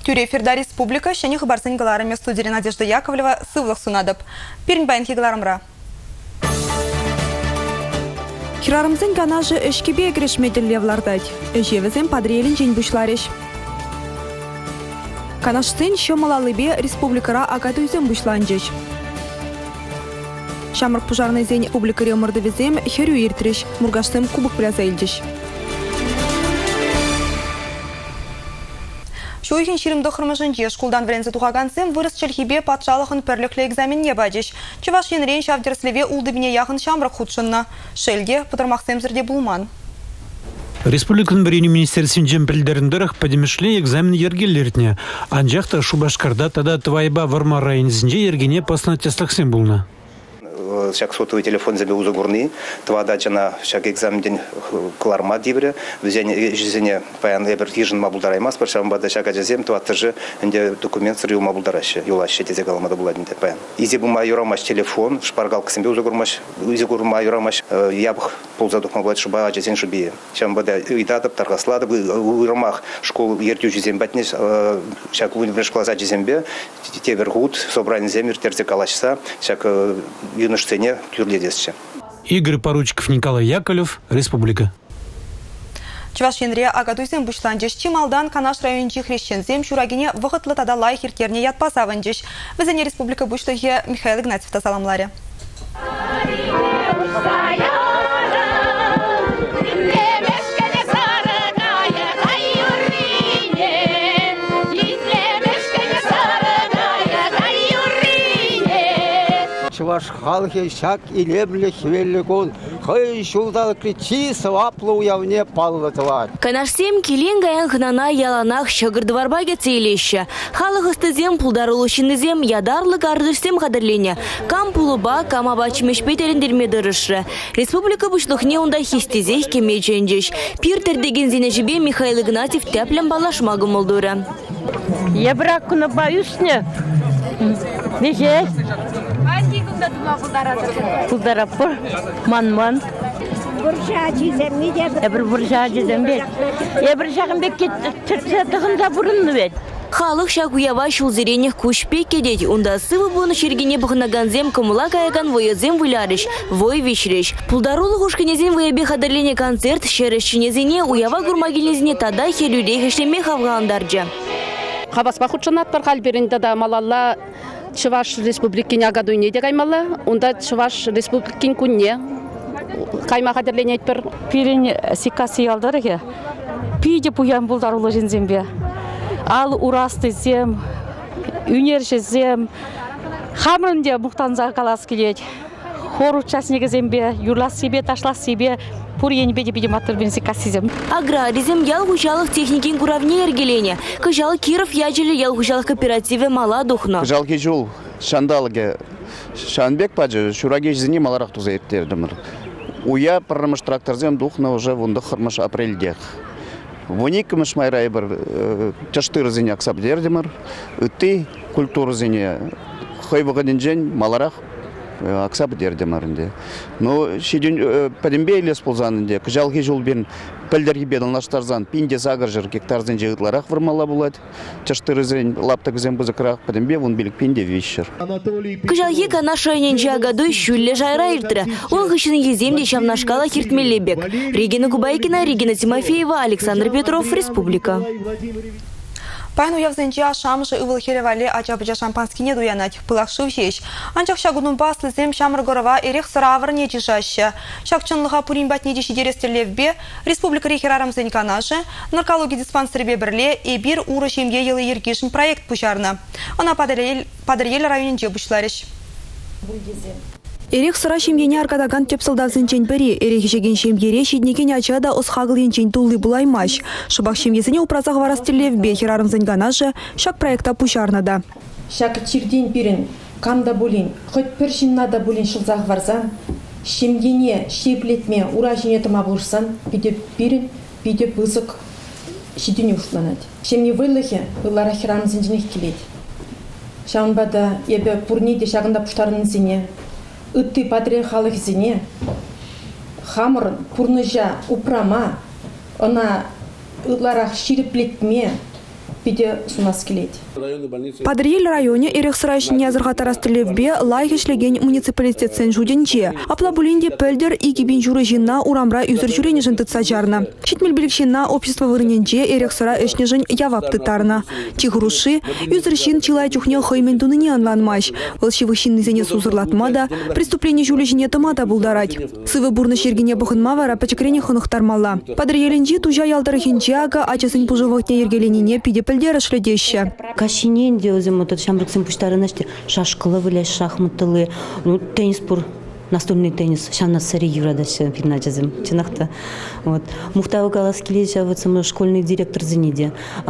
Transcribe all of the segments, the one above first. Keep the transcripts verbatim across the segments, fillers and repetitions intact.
Тюре Ферда Республика, шәне хабарсын галарыме студия Надежда Яковлева, сывлық сунадып. Перін байынки галарымра. Хирарымзын канажы өшкебе грешмеділлевлардад. Өжевізін падрейлін жен бұшларыш. Канашсын шомалалыбе республикара агадуйзын бұшланжыш. Шамырк пожарный зен республикаре мұрдывізем херю ертріш, мұрғаштым кубок празайлжыш. Шуйхин ширимді қырмыжынде шкулдан врензі туғағансым вырыс челхибе патшалықын пірліклі экзаменне бадыш. Чываш енрен шавдерслеве улдыбіне яғын шамрық худшынна. Шелге пұтырмақсым зірде бұлман. Республикан бірені министерсен жемпілдеріндірік падемішлі экзамен ергелердіне. Анжақта Шубашкарда тада твайба варма райынызінде ергене пасына теслақсен бұлна. Шак сотовый телефон забил узагурны, твада жана шак экзамен кларма дибре, везение жизни паян эбер тижин мабулдараймас, паршам бада шака жазем, твата же инде документ сырью мабулдараще, юлаще тезе галамада буладинде паян. Изи бума юрамаш телефон, шпаргалка сэмбе узагурмаш, изи гурма юрамаш ябх ползадух мабулад шуба жазен шубие. Шам бада идатып таргаслады, уйрамах школу ертю жизем батнеш, шак университет класса жизембе, тевер гуд, собрание земер, терзе калашса, шак юнош цене тюрледесче. Игорь Поручиков, Николай Яковлев, Республика. Чуваш енре агадуйзен бушланжыш чималдан Канаш райончи хрещензем шурагине вғытлы тада лай хиртерне ятпасавынжыш. Візіне Республика бушлығы Михаил Игнатьев тасаламларе. Чуваш халхи шак и лебле хвелли гон, хай шулдал кричи свапло уявне паллатывар. Канашсем килен гаян хнана яланах шагырдварбаге целеща. Халых истезем пулдарулушинезем ядарлы гардышсем кадырлене. Кам пулуба, кам абачмеш петерендерме дырышы. Республика бушлыхне унда хистезех кемеченжеш. Пиртер деген зенежебе Михаил Игнатьев тәплен балашмагы молдура. Я брак на баюсне. Неже? Пулдараппыр, ман-ман. Буржаji zemide. Эбір буржаji зембет. Эбір жағын бек тіртетіғында бұрынны бет. Халық шагуява шулзеренех кушпе кедет. Унда сывы бұны шергене бұғынаганзем кымыла каяган воязем вылярыш, вой вишреш. Пулдарулы хушканезен воябе қадырлене концерт шерешчинезене уява гурмагилезіне тада хелюрей хешлеме хавғандарджа. Хабаспа худшанат бір қалберінде да малалла Чуваш республикин агадуйне де каймала, унда Чуваш республикин кунне кайма қадырлене айтпір. Пирен сикасы ялдарыге, пиде пуян бұлдарулы жинзембе. Ал урасты зем, үнерші зем, хамырынде мұқтанза қалас келет. Хор участнигі зембе, юрлас себе, ташлас себе, пурьен беде-беде матыр бен сикасы зем. Аграризм ялгушалық техникин куравне ергелене. Кыжал Киров яжелі ялгушалық кооперативе мала духно. Кыжал кежул шандалыге шанбек паджы, шураге жізіне маларақ туза ертердімір. Уя пырмыш тракторзем духно уже вунды қырмыш апрельдех. Вуникымыш майрай бір чаштыр зене аксап дердімір. Үтті культур зене хайбығаден жен маларақ аксап дердімірінде. Но шеден пәдімбе елес болзанында, кыжалғы жол бен пәлдергі беділ наштарзан, пинде сағыр жыр кектарзен жығытларақ вырмала болады. Чаштыр зен лаптық зен бұзықырақ пәдімбе вон белік пинде вишшыр. Кыжалғы Канаш районенче агадуй шүлле жайра иртірі. Он ғышының еземде шамнашкала хиртмелебек. Регина Губайкина, Регина Тимофеева, Александр Петров, Республика. Пайну явзенче ашамжы ывыл херевали ачабыжа шампанскине дуянать, пылах шывшеш. Анчак шагудун баслы зем шамргорова эрех сыравыр не чешаще. Шакчынлыға пуринбат не деші дерестерлевбе, республика рехерарам зен канашы, наркология диспансербе бірле и бир уры шемге елы ергешін проект пушарна. Она падырел районенче бушларыш. Эрек сыра шемгене аркадаган тепсылдазын чен бері, эрек жеген шемгере шеднекен ачада осхағылын чен тулы булаймаш. Шыбақ шемгезіне упразақ варастерлевбе херарымзын ганажы шак проекта пушарнада. Шак чирден бірін, камда булин, хоть першиннада булин шылзақ варзан, шемгене шеплетме ура женетіма бұлшсан, биде бірін, биде бұзық шедіне ұшланады. Шемне вылығы, вылара херарымзын женек келеді. Шаунбада ебе пурниде шағында пұштарының зене, Үтті падре халық зене, хамыр пурныжа упрама, она ұларақ шириплетме, пиде сунас келет. Падриель районе эрексрайшине азыргатарастылевбе лайхишлеген муниципалитетсен жуденче. Аплабулинде пөлдер и гибин журы жинна урамра юзер жюрени жынтытса жарна. Щитмел биликшинна общество вырыненче эрексра эшнежен явапты тарна. Тигруши юзер жин чилай чухне хоймен туныне анланмаш. Волшивых шиннызене сузырлатмада, преступление жюли жине тамада булдарать. Сывы бурны шергене бухынмавара пачекрене хынықтармалла. Падриеленче тужа ялтарыхинчага ачасын пужывотне ергеленине пиде пөлдер шледеща. Кашинен деозем вот шамрыксен пуштарынашты шашкылы вылез шахматылы, ну теннис пур, настольный теннис, шанна сари юрадасы пирначазым, чынакта. Вот мухтавы галаскилеча вот самый школьный директор зениде,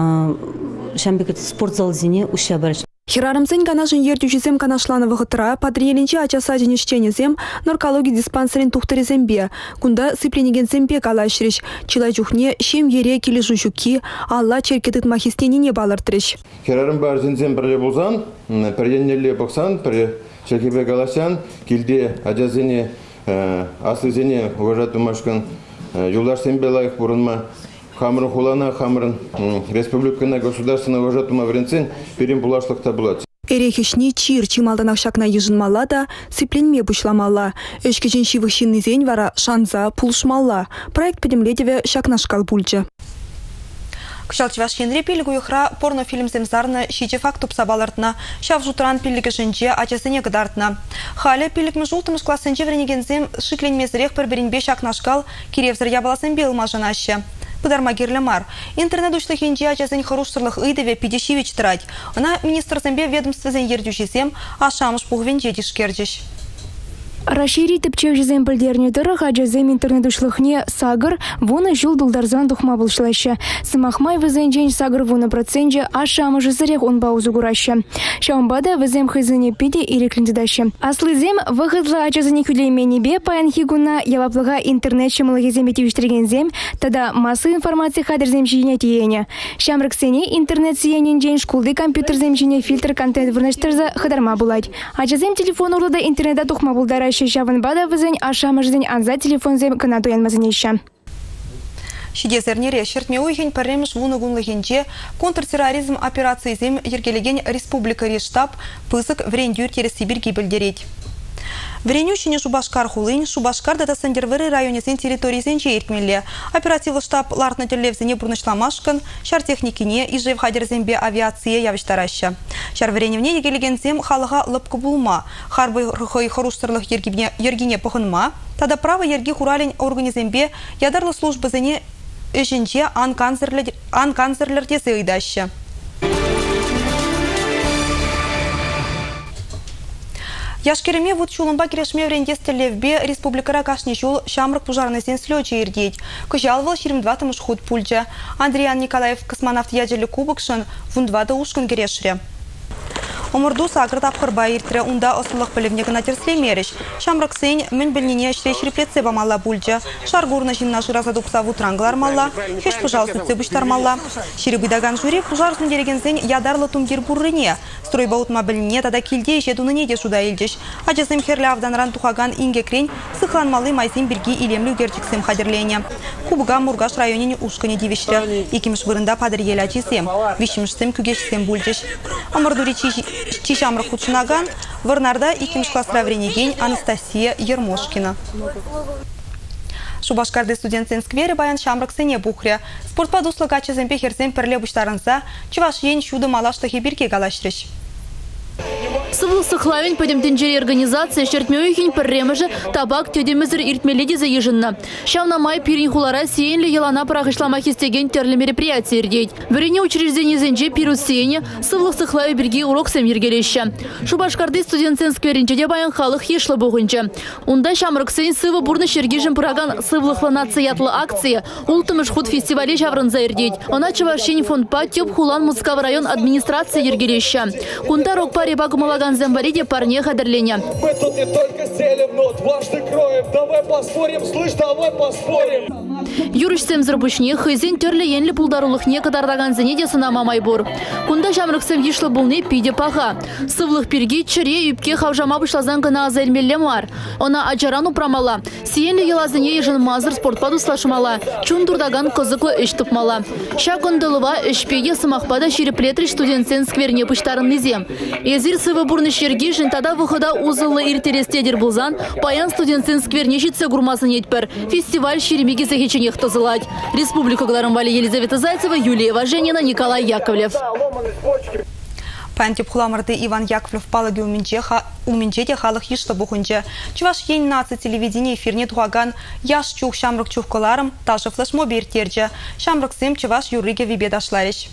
шамбек спортзал зене уща барыш. Хирарымсен канашын ертючесем канашланы вғытыра, падриеленче ачаса женештенезем наркология диспансерин тухтырезембе. Кунда сыпленегенсембе калашриш. Чилай чухне шем ере кележу жуки, алла черкетыт махистеніне балыртырыш. Хирарым бар зензем бірле болсан, перденнеле бақсан, пір черкебе каласян, келде ажазене, аслызене уважату машкан, юлдашсембе лайық бұрынма. Хамрын хулана, хамрын республикана государственного уважатума вренцен перем булашлықта болады. Эрехишни чир чималдан ақшакна ежынмала да сипленме бұшламала. Өшкежен шивықшинный зень вара шанза пулшмала. Проект педемледеве шакнашкал бульча. Кшалчвашкенре пилгу юхра порнофильм земзарна шиче фактуп сабалартна. Шав жутран пилге женче ачасыне гдартна. Халя пилгме жултымыш классенче вренегензем шикленмезрех перберинбе шакнашкал киревзір ябаласын белмажанаще. Пыдармагерлі мар. Интернет ушлыхенче ачасын хорушсырлық ыдыве пидешивич трать. Она министрсембе ведомствезен ердюшесем ашамыш пухвенче тишкердеш. Рашири тепчев жезем пілдерне дырық, а жезем интернет ушлыхне сагыр, вона жыл дулдарзан духма бұлшылашы. Сымахмай візен жен сагыр вона проценте, а шамы жызырек он баузу гурашы. Шаумбада візем хызыне пиде ирекліндедашы. Аслы зем вғыдлы ачазыне күлеймені бе паян хигуна яваплыға интернет шымылығы земетевіштірген зем, тада масы информации хадыр земшине тиене. Шамрық сене интернет сиенен жен шкулды компьютер земшине фильтр контент вырнаштырза хыдарма булать. Ачазем телефон урлыда интернета тухма булдара Шаван бада вызень, а шамыждень анза телефон зем канатуян мазанеща. Шидезернере шертме уйхень паремш вунагунлыхенче контртерроризм операции зем ергелеген республика рештаб пысык врендюр через Сибирь гибельдереть. Вренющине Шубашкар хулынь, Шубашкар дата сандервыры районесен территориясен чейркмелле. Оперативы штаб лартна телевзене бурнышламашкан, шар техникине и жев хадерзембе авиация явиштараща. Шар вреневне егелегензем халыға лыпкы булма, харбы рыхой хоруштырлых ергине похынма, тада право ерги хуралень организембе ядарлы службы зене эшенче анканцерлер тесе ыйдаща. Яшкереме вот чулымба керешме врендестелевбе республикара кашни чул шамрык пужарнысен слёче ирдеть. Кожалвал ширим два тамыш худ пульча. Андриан Николаев космонавт ядели кубокшын вундвада ушкын керешре. Омырду сагрыт апқырба иртірі унда осылық білігне гына терслемеріш. Шамрық сейн мін білнене шрей шреплетсе бамалла бульча. Шаргурна жинна жыраза дупса вутранглар малла. Хеш пожалуйста цыбыштар малла. Шири бұйдаган жюри пужарсын дереген зен ядарлы тумгер буррыне. Стройба утма біліне тада келде еше дуныне де шуда елдеш. Ачасым херлі авданран тухаган инге крень сықланмалы майсен бірге илемлі үгерчіксем хадерлене. Кубыга Мургаш районене ушкане девешрі. Екіміш вырында падыр ел ачисем. Вишімішсем күгешсем бульчеш. Омырду речи Чишамры худшынаган, варнарда икимш классра вренеген Анастасия Ермошкина. Шубашкарды студентсен сквере баян шамрык сене бухря. Спортпадуслы гачызен пехерсен перле буштарынса, чываш ен шуды малаштахи бирке галаштрыш. Сывыл сықлавен пөдемтенжері организация шертмеуйхен пірреміжі табак тедемізір иртмеледе заежінна. Шауна май пирин хулара сейінлі елана парахышлама хестеген терлі мероприятия ердейд. Вірене учреждение зенже пирус сейіне сывыл сықлаве бірге урок сәм ергелеші. Шубашкарды студентсен скверінчеде баян халық ешлі бұғынчы. Унда шамрық сейін сывы бұрны шергежін пыраган сывылықлы нациятлы акция ултымыш худ фестивале жаврынза ердейд. Она чывашен фондпа теп хулан Мускав район администрация ергелеші. Кунда рокпа паре багумалаган замбариде парне хадерлене. Мы тут не только селим, но дважды кроем. Давай поспорим, слышь, давай поспорим. Юрышсем зарбушне хызен терле енли пулдарулых не кадардаган зенеде сынама майбур. Кунда жамрыксем ешлы булны пиде паха. Сывлых пирги чыре үпке хавжама бышлазан гына азельмелле мар. Она аджарану прамала. Сиенли елазыне ежын мазыр спортпаду слашымала. Чун турдаган кызыклы іш тупмала. Ша кондылыва ішпеге сымақпада шереплетриш студентсен скверне пыштарын низем. Езір сывы бурны шерги жынтада выхода узылы иртерестедер булзан, паян студентсен скверне житсе гурмасын етпір. Фестиваль шеремеге захеченех тазылать. Республика Гларамвали, Елизавета Зайцева, Юлия Важенина, Николай Яковлев. Пантип хуламырды Иван Яковлев палаги уминчете халық ешті бұхынче. Чуваш ен наци телевидение эфирне туғаган яш чух шамрық чухкаларым тажы флешмоби ертерже. Шамрық сым чуваш юрриге вибедашлариш.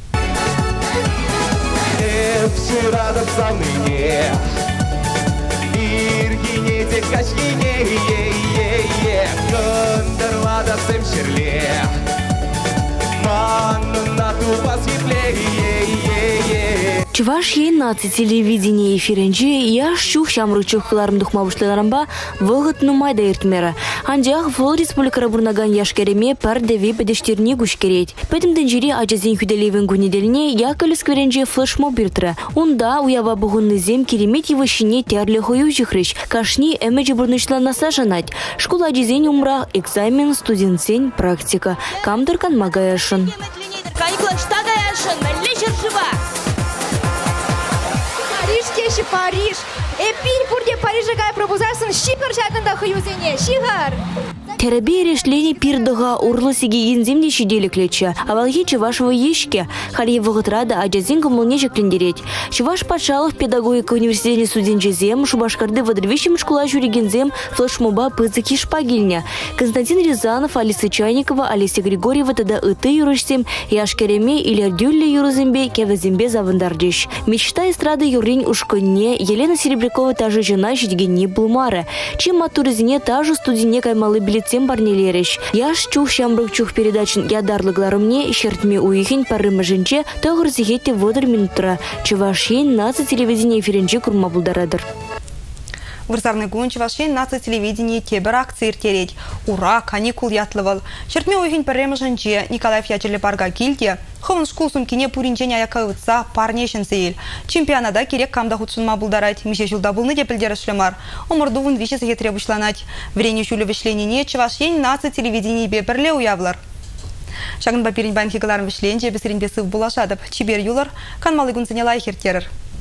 Чуваш ен наци телевидение эфиренже яш чух шамрық чухкаларым духмабышларамба вғыт нумайда ертмері. Анжақ вол республикара бурнаган яшкереме пар деви бедештерне гушкерет. Пәтімден жире ажазен хүделевен гүнеделіне якілі скверенже флешмоб биртірі. Онда уява бұғынны зем керемет евашине терлі хою жихрыш. Кашни әмеджі бурнышланаса жанать. Школа ажазен умра экзамен студентсен практика. Камдыркан магаяшын. Париж кеші Париж. Эпин пурде Парижа пробузарсын шихар шагында хаюзене. Шихар. Терабе решлений пирдыға урлы сегеген земде шеделіклечі. Авалге Чувашова ешке, харье вғытрада ажазин кымылне жеклендереть. Чуваш Патшалов педагогика университетіне студенче зем, Шубашкарды вадрвищем школа жюриген зем, флешмоба пызыки шпагильня. Константин Рязанов, Алиса Чайникова, Алиса Григорьева тада ыты юрышсем, Яшкереме или Дюлле юрызембе, Кевазембе завандардеш. Мечта эстрады юрин ушконне, Елена Серебрякова та же жена жидгенне блумары. Чем матурызине та же студене каймалы билет тем барнелереш. Яш чух шамрық чух передачин ядарлыгларымне шертме уйхин парымы жінче тағыр зігетте водыр минутра. Чувашен наци телевидение эфиренче курма булдарадыр. Вырзарный гун Чувашен наци телевидение тебір акция ертерет. Ура, каникул ятлывал. Шертме уйхин парымы жінче Николаев ячелі барға келде. Ховын шкул сумкине пуринчен аяка ұтса парнешін сейл. Чемпионада керек камда худшынма бұлдарать. Мише жылда бұлны депілдері шлемар. Омырдуын виші сеге требушланать. Врене жүлі вишленіне Чувашен наци телевидение бепірле уявлар. Шагын бапирин банкигаларын вишленже бесірін бесіп бұлашадып. Чибер юлар канмалы гүнсіне лайхертерір.